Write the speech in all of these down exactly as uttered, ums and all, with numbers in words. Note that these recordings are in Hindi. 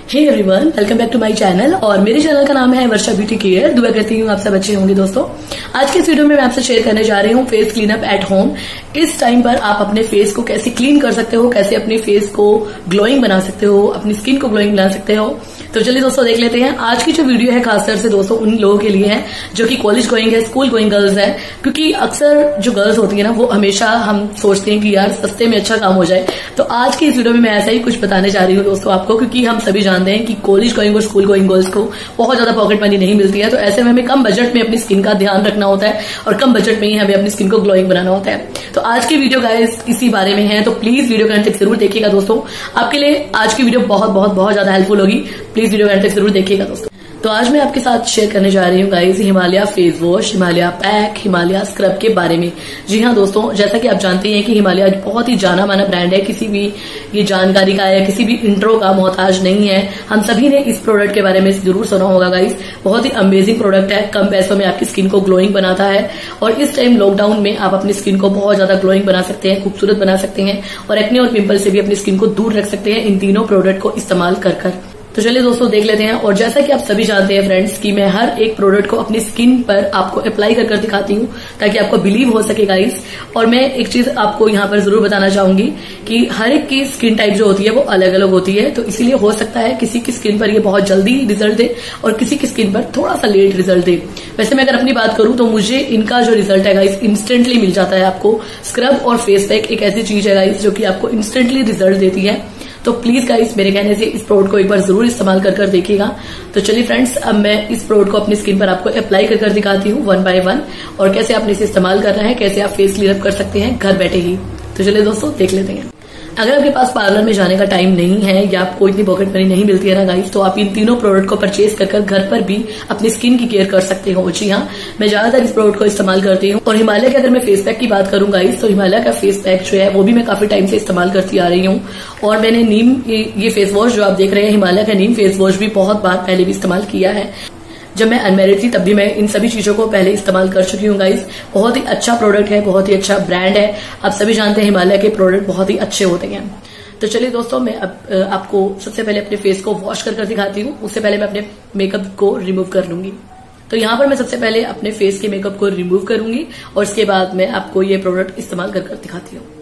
Hey everyone, welcome back to my channel. और मेरे चैनल का नाम है वर्षा ब्यूटी केयर। दुआ करती हूँ आप सब अच्छे होंगे। दोस्तों, आज के इस वीडियो में मैं आपसे शेयर करने जा रही हूँ फेस क्लीनअप एट होम। इस टाइम पर आप अपने फेस को कैसे क्लीन कर सकते हो, कैसे अपने फेस को ग्लोइंग बना सकते हो, अपनी स्किन को ग्लोइंग बना सकते हो। तो चलिए दोस्तों देख लेते हैं। आज की जो वीडियो है खासकर से दोस्तों उन लोगों के लिए है जो कि कॉलेज गोइंग है, स्कूल गोइंग गर्ल्स है। क्योंकि अक्सर जो गर्ल्स होती है ना, वो हमेशा हम सोचते हैं कि यार सस्ते में अच्छा काम हो जाए। तो आज की इस वीडियो में मैं ऐसा ही कुछ बताने जा रही हूँ दोस्तों आपको, क्योंकि हम सभी जानते हैं कि कॉलेज गोइंग और स्कूल गोइंग गर्ल्स को बहुत ज्यादा पॉकेट मनी नहीं मिलती है। तो ऐसे में हमें कम बजट में अपनी स्किन का ध्यान रखना होता है और कम बजट में ही हमें अपनी स्किन को ग्लोइंग बनाना होता है। तो आज की वीडियो गाइस इसी बारे में है। तो प्लीज वीडियो का अंत तक जरूर देखिएगा दोस्तों, आपके लिए आज की वीडियो बहुत बहुत बहुत ज्यादा हेल्पफुल होगी। प्लीज वीडियो का अंत तक जरूर देखिएगा दोस्तों। तो आज मैं आपके साथ शेयर करने जा रही हूँ guys Himalaya face wash, Himalaya pack, Himalaya scrub के बारे में। जी हाँ दोस्तों, जैसा कि आप जानते हैं कि हिमालय बहुत ही जाना माना ब्रांड है। किसी भी ये जानकारी का या किसी भी इंट्रो का मोहताज नहीं है। हम सभी ने इस प्रोडक्ट के बारे में जरूर सुना होगा गाइस। बहुत ही अमेजिंग प्रोडक्ट है, कम पैसों में आपकी स्किन को ग्लोइंग बनाता है। और इस टाइम लॉकडाउन में आप अपनी स्किन को बहुत ज्यादा ग्लोइंग बना सकते हैं, खूबसूरत बना सकते हैं और एक्ने और पिंपल से भी अपनी स्किन को दूर रख सकते हैं इन तीनों प्रोडक्ट को इस्तेमाल कर कर। तो चलिए दोस्तों देख लेते हैं। और जैसा कि आप सभी जानते हैं फ्रेंड्स कि मैं हर एक प्रोडक्ट को अपनी स्किन पर आपको अप्लाई कर कर दिखाती हूँ ताकि आपको बिलीव हो सके गाइस। और मैं एक चीज आपको यहाँ पर जरूर बताना चाहूंगी कि हर एक की स्किन टाइप जो होती है वो अलग अलग होती है। तो इसीलिए हो सकता है किसी की स्किन पर ये बहुत जल्दी रिजल्ट दे और किसी की स्किन पर थोड़ा सा लेट रिजल्ट दे। वैसे मैं अगर अपनी बात करूं तो मुझे इनका जो रिजल्ट है गाइस इंस्टेंटली मिल जाता है। आपको स्क्रब और फेस पैक एक ऐसी चीज है गाइस जो कि आपको इंस्टेंटली रिजल्ट देती है। तो प्लीज गाइस मेरे कहने से इस प्रोडक्ट को एक बार जरूर इस्तेमाल कर कर देखिएगा। तो चलिए फ्रेंड्स, अब मैं इस प्रोडक्ट को अपनी स्किन पर आपको अप्लाई कर कर दिखाती हूँ वन बाय वन, और कैसे आपने इसे इस्तेमाल करना है, कैसे आप फेस क्लीनअप कर सकते हैं घर बैठे ही। तो चलिए दोस्तों देख लेते हैं। अगर आपके पास पार्लर में जाने का टाइम नहीं है या आपको इतनी पॉकेट मनी नहीं मिलती है ना गाइस, तो आप इन तीनों प्रोडक्ट को परचेज कर कर घर पर भी अपनी स्किन की केयर कर सकते हो। जी हाँ, मैं ज्यादातर इस प्रोडक्ट को इस्तेमाल करती हूँ। और हिमालय के अगर मैं फेस पैक की बात करूँ गाइस, तो हिमालय का फेस पैक जो है वो भी मैं काफी टाइम से इस्तेमाल करती आ रही हूँ। और मैंने नीम ये फेस वॉश जो आप देख रहे हैं, हिमालय का नीम फेस वॉश भी बहुत बार पहले भी इस्तेमाल किया है। जब मैं अनमैरिड थी तब भी मैं इन सभी चीजों को पहले इस्तेमाल कर चुकी हूँ गाइस। बहुत ही अच्छा प्रोडक्ट है, बहुत ही अच्छा ब्रांड है। आप सभी जानते हैं हिमालय के प्रोडक्ट बहुत ही अच्छे होते हैं। तो चलिए दोस्तों, मैं अब आपको सबसे पहले अपने फेस को वॉश कर कर दिखाती हूँ। उससे पहले मैं अपने मेकअप को रिमूव कर लूंगी। तो यहाँ पर मैं सबसे पहले अपने फेस के मेकअप को रिमूव करूंगी और इसके बाद मैं आपको ये प्रोडक्ट इस्तेमाल कर कर दिखाती हूँ।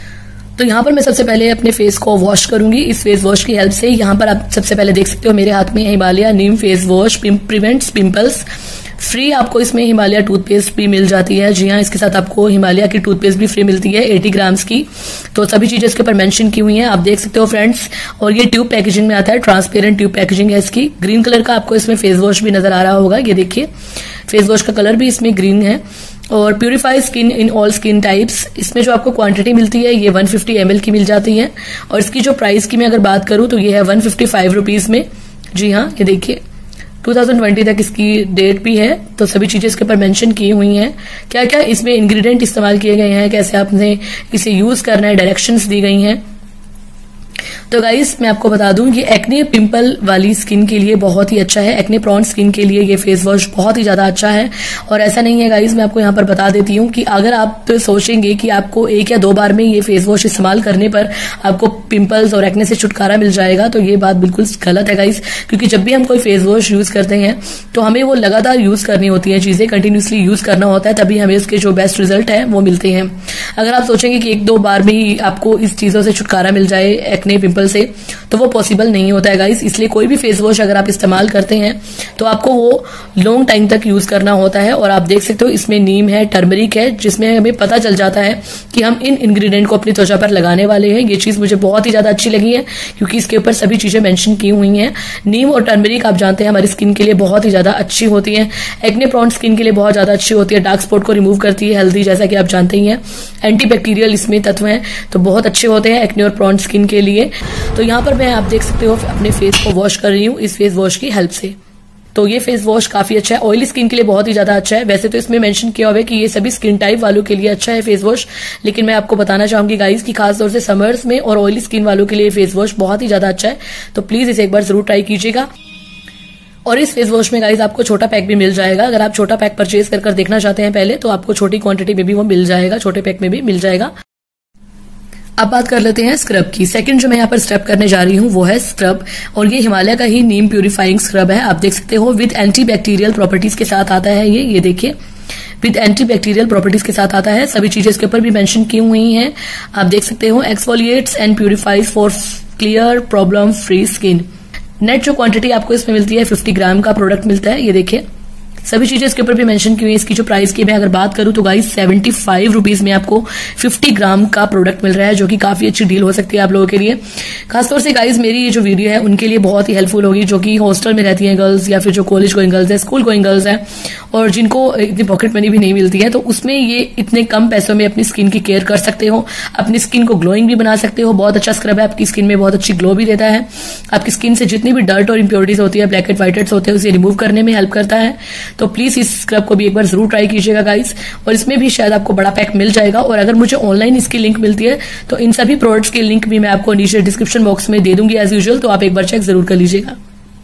तो यहाँ पर मैं सबसे पहले अपने फेस को वॉश करूंगी इस फेस वॉश की हेल्प से। यहाँ पर आप सबसे पहले देख सकते हो मेरे हाथ में Himalaya neem face wash prevents pimples. Free आपको इसमें हिमालय टूथपेस्ट भी मिल जाती है। जी हाँ, इसके साथ आपको हिमालय की टूथपेस्ट भी फ्री मिलती है अस्सी ग्राम्स की। तो सभी चीजें इसके ऊपर मेंशन की हुई हैं, आप देख सकते हो फ्रेंड्स। और ये ट्यूब पैकेजिंग में आता है, ट्रांसपेरेंट ट्यूब पैकेजिंग है इसकी। ग्रीन कलर का आपको इसमें फेस वॉश भी नजर आ रहा होगा, ये देखिए फेस वॉश का कलर भी इसमें ग्रीन है। और purify skin in all skin types, इसमें जो आपको क्वांटिटी मिलती है ये वन फिफ्टी एम एल की मिल जाती है। और इसकी जो प्राइस की मैं अगर बात करूं तो ये है वन फिफ्टी फाइव रुपीज में। जी हाँ, ये देखिए टू थाउजेंड ट्वेंटी तक इसकी डेट भी है। तो सभी चीजें इसके ऊपर मेंशन की हुई हैं, क्या क्या इसमें इंग्रेडिएंट इस्तेमाल किए गए हैं, कैसे आपने इसे यूज करना है, डायरेक्शंस दी गई हैं। तो गाइस मैं आपको बता दूं कि एक्ने पिंपल वाली स्किन के लिए बहुत ही अच्छा है। एक्ने प्रोन स्किन के लिए ये फेस वॉश बहुत ही ज्यादा अच्छा है। और ऐसा नहीं है गाइस, मैं आपको यहाँ पर बता देती हूँ कि अगर आप तो सोचेंगे कि आपको एक या दो बार में ये फेस वॉश इस्तेमाल करने पर आपको पिंपल्स और एक्ने से छुटकारा मिल जाएगा, तो ये बात बिल्कुल गलत है गाइस। क्योंकि जब भी हम कोई फेस वॉश यूज करते हैं तो हमें वो लगातार यूज करनी होती है, चीजें कंटिन्यूसली यूज करना होता है, तभी हमें इसके जो बेस्ट रिजल्ट है वो मिलते हैं। अगर आप सोचेंगे कि एक दो बार में ही आपको इस चीजों से छुटकारा मिल जाए एक्ने पिंपल से, तो वो पॉसिबल नहीं होता है गाइस। इसलिए कोई भी फेस वॉश अगर आप इस्तेमाल करते हैं तो आपको वो लॉन्ग टाइम तक यूज करना होता है। और आप देख सकते हो इसमें नीम है, टर्मरिक है, जिसमें हमें पता चल जाता है कि हम इन इंग्रेडिएंट को अपनी त्वचा पर लगाने वाले हैं। ये चीज मुझे बहुत ही ज्यादा अच्छी लगी है क्योंकि इसके ऊपर सभी चीजें मेंशन की हुई हैं। नीम और टर्मरिक आप जानते हैं हमारी स्किन के लिए बहुत ही ज्यादा अच्छी होती है, एक्ने प्रोन स्किन के लिए बहुत ज्यादा अच्छी होती है, डार्क स्पॉट को रिमूव करती है, हेल्दी जैसा कि आप जानते ही हैं, एंटीबैक्टीरियल इसमें तत्व हैं, तो बहुत अच्छे होते हैं एक्ने और प्रोन स्किन के लिए। तो यहाँ पर मैं आप देख सकते हो अपने फेस को वॉश कर रही हूँ इस फेस वॉश की हेल्प से। तो ये फेस वॉश काफी अच्छा है, ऑयली स्किन के लिए बहुत ही ज्यादा अच्छा है। वैसे तो इसमें मेंशन किया हुआ है कि ये सभी स्किन टाइप वालों के लिए अच्छा है फेस वॉश, लेकिन मैं आपको बताना चाहूंगी गाइस कि खासतौर से समर्स में और ऑयली स्किन वालों के लिए फेस वॉश बहुत ही ज्यादा अच्छा है। तो प्लीज इसे एक बार जरूर ट्राई कीजिएगा। और इस फेस वॉश में गाइस आपको छोटा पैक भी मिल जाएगा। अगर आप छोटा पैक परचेज कर कर देखना चाहते हैं पहले, तो आपको छोटी क्वांटिटी में भी वो मिल जाएगा, छोटे पैक में भी मिल जाएगा। अब बात कर लेते हैं स्क्रब की। सेकंड जो मैं यहाँ पर स्क्रब करने जा रही हूँ वो है स्क्रब, और ये हिमालय का ही नीम प्यूरिफाइंग स्क्रब है। आप देख सकते हो विद एंटी बैक्टीरियल प्रॉपर्टीज के साथ आता है ये ये देखिए, विद एंटी बैक्टीरियल प्रॉपर्टीज के साथ आता है। सभी चीजें इसके ऊपर भी मेंशन की हुई हैं, आप देख सकते हो। Exfoliates and purifies for clear problem free skin. Net जो क्वांटिटी आपको इसमें मिलती है फिफ्टी ग्राम का प्रोडक्ट मिलता है, ये देखिए। सभी चीजें इसके ऊपर भी मेंशन की हुई है। इसकी जो प्राइस की मैं अगर बात करूं तो गाइस सेवेंटी फाइव रुपीज में आपको फिफ्टी ग्राम का प्रोडक्ट मिल रहा है, जो कि काफी अच्छी डील हो सकती है आप लोगों के लिए। खासतौर से गाइस मेरी ये जो वीडियो है उनके लिए बहुत ही हेल्पफुल होगी, जो कि हॉस्टल में रहती हैं गर्ल्स, या फिर जो कॉलेज गोइंग गर्ल्स है, स्कूल गोइंग गर्ल्स है, और जिनको इतनी पॉकेट मनी भी नहीं मिलती है। तो उसमें ये इतने कम पैसों में अपनी स्किन की केयर कर सकते हो, अपनी स्किन को ग्लोइंग भी बना सकते हो। बहुत अच्छा स्क्रब है, आपकी स्किन में बहुत अच्छी ग्लो भी देता है। आपकी स्किन से जितनी भी डर्ट और इंप्योरिटीज होती है, ब्लैक एंड व्हाइट हेड्स होते हैं, उसे रिमूव करने में हेल्प करता है। तो प्लीज इस स्क्रब को भी एक बार जरूर ट्राई कीजिएगा गाइस, और इसमें भी शायद आपको बड़ा पैक मिल जाएगा। और अगर मुझे ऑनलाइन इसकी लिंक मिलती है तो इन सभी प्रोडक्ट्स की लिंक भी मैं आपको नीचे डिस्क्रिप्शन बॉक्स में दे दूंगी एज यूजुअल, तो आप एक बार चेक जरूर कर लीजिएगा।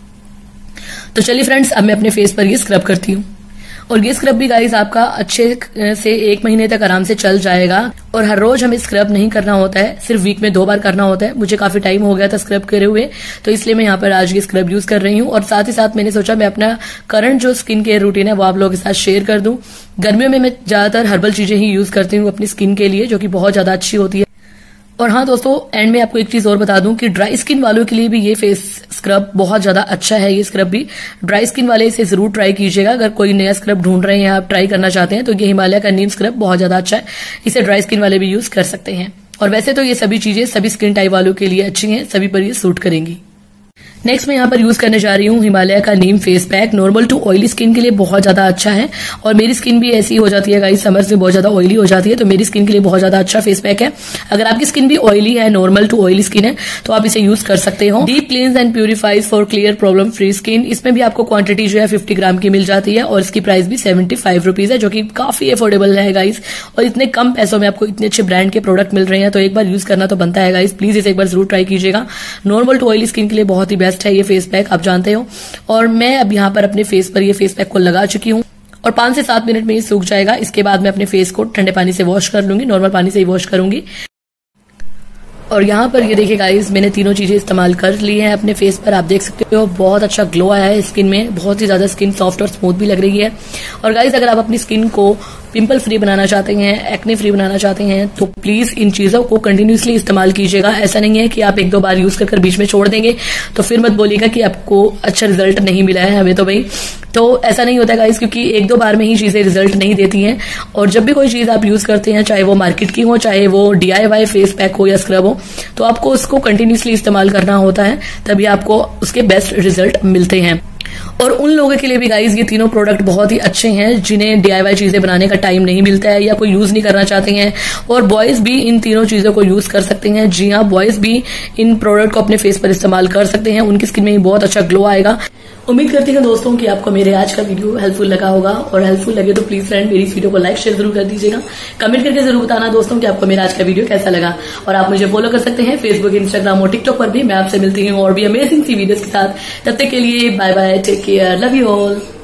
तो चलिए फ्रेंड्स, अब मैं अपने फेस पर ये स्क्रब करती हूँ, और ये स्क्रब भी गाइस आपका अच्छे से एक महीने तक आराम से चल जाएगा। और हर रोज हमें स्क्रब नहीं करना होता है, सिर्फ वीक में दो बार करना होता है। मुझे काफी टाइम हो गया था स्क्रब करे हुए, तो इसलिए मैं यहाँ पर आज ये स्क्रब यूज कर रही हूँ। और साथ ही साथ मैंने सोचा मैं अपना करंट जो स्किन केयर रूटीन है वो आप लोगों के साथ शेयर कर दूं। गर्मियों में मैं ज्यादातर हर्बल चीजें ही यूज करती हूँ अपनी स्किन के लिए, जो कि बहुत ज्यादा अच्छी होती है। और हाँ दोस्तों, एंड में आपको एक चीज और बता दूं कि ड्राई स्किन वालों के लिए भी ये फेस स्क्रब बहुत ज्यादा अच्छा है। ये स्क्रब भी ड्राई स्किन वाले इसे जरूर ट्राई कीजिएगा। अगर कोई नया स्क्रब ढूंढ रहे हैं, आप ट्राई करना चाहते हैं, तो ये हिमालय का नीम स्क्रब बहुत ज्यादा अच्छा है। इसे ड्राई स्किन वाले भी यूज कर सकते हैं। और वैसे तो ये सभी चीजें सभी स्किन टाइप वालों के लिए अच्छी हैं, सभी पर ये सूट करेंगी। नेक्स्ट मैं यहाँ पर यूज करने जा रही हूँ हिमालय का neem face pack. Normal to oily skin के लिए बहुत ज्यादा अच्छा है, और मेरी स्किन भी ऐसी हो जाती है गाइस, समर्स में बहुत ज्यादा ऑयली हो जाती है, तो मेरी स्किन के लिए बहुत ज्यादा अच्छा फेस पैक है। अगर आपकी स्किन भी ऑयली है, नॉर्मल टू ऑयली स्किन है, तो आप इसे यूज कर सकते हो। Deep cleanse and purifies for clear problem free skin. इसमें भी आपको क्वांटिटी जो है फिफ्टी ग्राम की मिल जाती है, और इसकी प्राइस भी सेवेंटी फाइव रुपीज है, जो कि काफी अफोर्डेबल है गाइस। और इतने कम पैसों में आपको इतने अच्छे ब्रांड के प्रोडक्ट मिल रहे हैं, तो एक बार यूज करना तो बनता है गाइस। प्लीज इसे एक बार जरूर ट्राई कीजिएगा। नॉर्मल टू ऑयली स्किन के लिए बहुत ही बेस्ट है ये फेस पैक, आप जानते हो। और मैं अब यहाँ पर अपने फेस पर ये फेस पैक को लगा चुकी हूँ, और पांच से सात मिनट में ये सूख जाएगा। इसके बाद मैं अपने फेस को ठंडे पानी से वॉश कर लूंगी, नॉर्मल पानी से ही वॉश करूंगी। और यहाँ पर ये देखिए गाइस, मैंने तीनों चीजें इस्तेमाल कर ली हैं अपने फेस पर। आप देख सकते हो बहुत अच्छा ग्लो आया है स्किन में, बहुत ही ज्यादा स्किन सॉफ्ट और स्मूथ भी लग रही है। और गाइस, अगर आप अपनी स्किन को पिंपल फ्री बनाना चाहते हैं, एक्ने फ्री बनाना चाहते हैं, तो प्लीज इन चीजों को कंटिन्यूसली इस्तेमाल कीजिएगा। ऐसा नहीं है कि आप एक दो बार यूज कर बीच में छोड़ देंगे तो फिर मत बोलिएगा कि आपको अच्छा रिजल्ट नहीं मिला है हमें तो भाई। तो ऐसा नहीं होता गाइस, क्योंकि एक दो बार में ही चीजें रिजल्ट नहीं देती हैं। और जब भी कोई चीज आप यूज करते हैं, चाहे वो मार्केट की हो, चाहे वो डीआईवाई फेस पैक हो या स्क्रब हो, तो आपको उसको कंटिन्यूसली इस्तेमाल करना होता है, तभी आपको उसके बेस्ट रिजल्ट मिलते हैं। और उन लोगों के लिए भी गाइस ये तीनों प्रोडक्ट बहुत ही अच्छे हैं जिन्हें डीआईवाई चीजें बनाने का टाइम नहीं मिलता है, या कोई यूज नहीं करना चाहते हैं। और बॉयज भी इन तीनों चीजों को यूज कर सकते हैं। जी हाँ, बॉयज भी इन प्रोडक्ट को अपने फेस पर इस्तेमाल कर सकते हैं, उनकी स्किन में बहुत अच्छा ग्लो आएगा। उम्मीद करती हूँ दोस्तों कि आपको मेरे आज का वीडियो हेल्पफुल लगा होगा, और हेल्पफुल लगे तो प्लीज फ्रेंड मेरी इस वीडियो को लाइक शेयर जरूर कर दीजिएगा। कमेंट करके जरूर बताना दोस्तों कि आपको मेरा आज का वीडियो कैसा लगा। और आप मुझे फॉलो कर सकते हैं फेसबुक, इंस्टाग्राम और टिकटॉक पर भी। मैं आपसे मिलती हूँ और भी अमेजिंग सी वीडियोस के साथ। तब तक के लिए bye bye, take care, love you all.